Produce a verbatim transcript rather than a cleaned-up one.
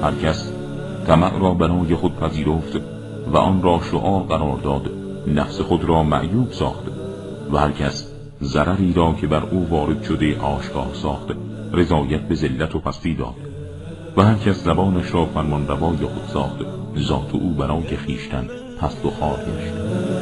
هر کس طمع را بنای خود پذیرفت و آن را شعار قرار داد، نفس خود را معیوب ساخت. و هر کس ضرری را که بر او وارد شده آشکار ساخت، رضایت به ذلت و پستی داد. و هر کس زبانش را فرمان روای خود ساخت، ذات او برای خویشتن پست و خوار گشت.